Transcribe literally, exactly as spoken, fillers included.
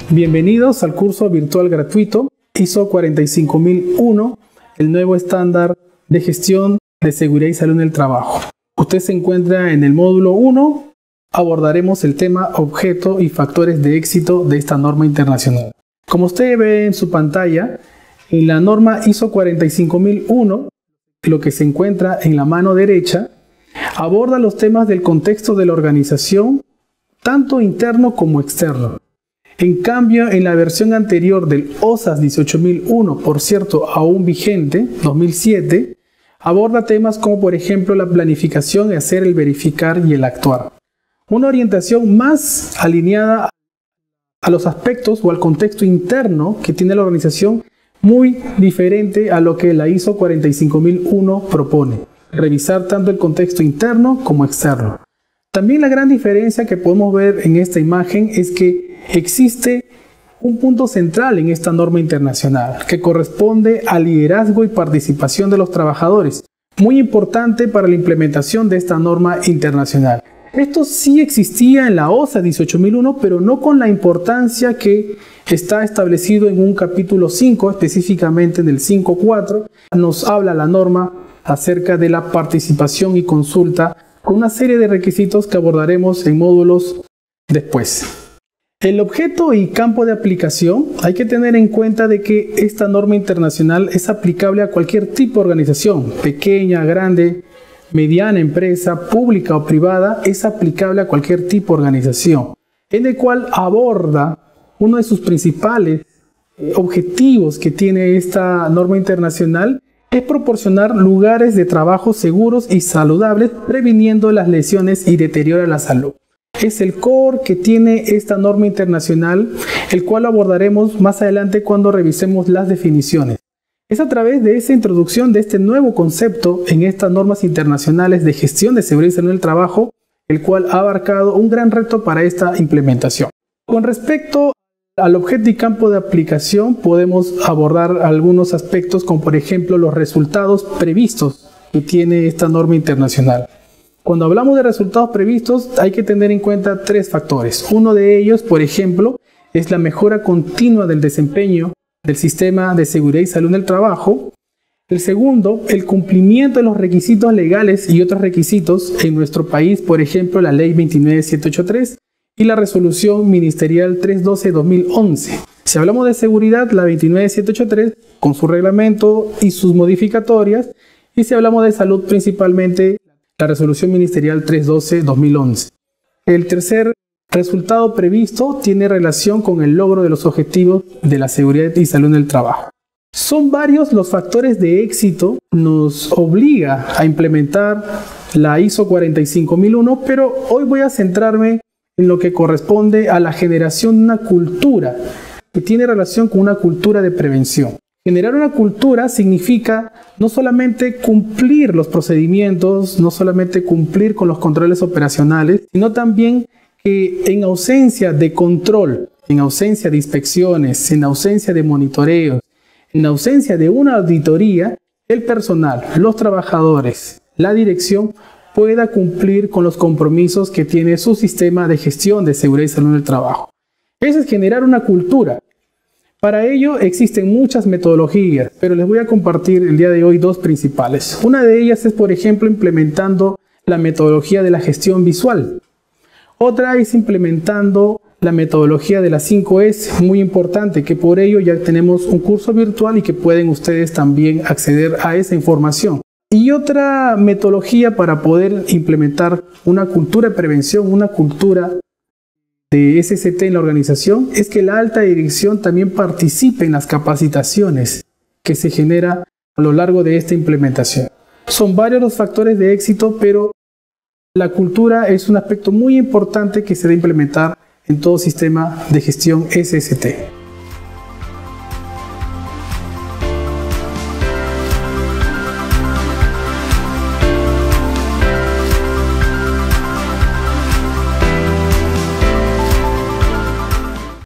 Bienvenidos al curso virtual gratuito I S O cuarenta y cinco mil uno, el nuevo estándar de gestión de seguridad y salud en el trabajo. Usted se encuentra en el módulo uno, abordaremos el tema objeto y factores de éxito de esta norma internacional. Como usted ve en su pantalla, en la norma I S O cuarenta y cinco mil uno, lo que se encuentra en la mano derecha, aborda los temas del contexto de la organización, tanto interno como externo. En cambio, en la versión anterior del O S A S dieciocho mil uno, por cierto, aún vigente, dos mil siete, aborda temas como, por ejemplo, la planificación, el hacer, el verificar y el actuar. Una orientación más alineada a los aspectos o al contexto interno que tiene la organización, muy diferente a lo que la I S O cuarenta y cinco mil uno propone. Revisar tanto el contexto interno como externo. También la gran diferencia que podemos ver en esta imagen es que existe un punto central en esta norma internacional que corresponde al liderazgo y participación de los trabajadores, muy importante para la implementación de esta norma internacional. Esto sí existía en la O S A S dieciocho mil uno, pero no con la importancia que está establecido en un capítulo cinco, específicamente en el cinco punto cuatro, nos habla la norma acerca de la participación y consulta con una serie de requisitos que abordaremos en módulos después. El objeto y campo de aplicación, hay que tener en cuenta de que esta norma internacional es aplicable a cualquier tipo de organización, pequeña, grande, mediana empresa, pública o privada, es aplicable a cualquier tipo de organización, en el cual aborda uno de sus principales objetivos que tiene esta norma internacional, es proporcionar lugares de trabajo seguros y saludables, previniendo las lesiones y deterioro de la salud. Es el core que tiene esta norma internacional, el cual abordaremos más adelante cuando revisemos las definiciones. Es a través de esa introducción de este nuevo concepto en estas normas internacionales de gestión de seguridad y salud en el trabajo, el cual ha abarcado un gran reto para esta implementación. Con respecto al objeto y campo de aplicación, podemos abordar algunos aspectos como por ejemplo los resultados previstos que tiene esta norma internacional. Cuando hablamos de resultados previstos hay que tener en cuenta tres factores. Uno de ellos, por ejemplo, es la mejora continua del desempeño del sistema de seguridad y salud en el trabajo. El segundo, el cumplimiento de los requisitos legales y otros requisitos en nuestro país, por ejemplo, la ley veintinueve mil setecientos ochenta y tres y la resolución ministerial trescientos doce de dos mil once. Si hablamos de seguridad, la veintinueve mil setecientos ochenta y tres con su reglamento y sus modificatorias, y si hablamos de salud, principalmente la resolución ministerial trescientos doce de dos mil once. El tercer resultado previsto tiene relación con el logro de los objetivos de la seguridad y salud en el trabajo. Son varios los factores de éxito que nos obliga a implementar la I S O cuarenta y cinco mil uno, pero hoy voy a centrarme en lo que corresponde a la generación de una cultura que tiene relación con una cultura de prevención. Generar una cultura significa no solamente cumplir los procedimientos, no solamente cumplir con los controles operacionales, sino también que en ausencia de control, en ausencia de inspecciones, en ausencia de monitoreos, en ausencia de una auditoría, el personal, los trabajadores, la dirección pueda cumplir con los compromisos que tiene su sistema de gestión de seguridad y salud en el trabajo. Eso es generar una cultura. Para ello existen muchas metodologías, pero les voy a compartir el día de hoy dos principales. Una de ellas es, por ejemplo, implementando la metodología de la gestión visual. Otra es implementando la metodología de las cinco S, muy importante, que por ello ya tenemos un curso virtual y que pueden ustedes también acceder a esa información. Y otra metodología para poder implementar una cultura de prevención, una cultura de S S T en la organización, es que la alta dirección también participe en las capacitaciones que se generan a lo largo de esta implementación. Son varios los factores de éxito, pero la cultura es un aspecto muy importante que se debe implementar en todo sistema de gestión S S T.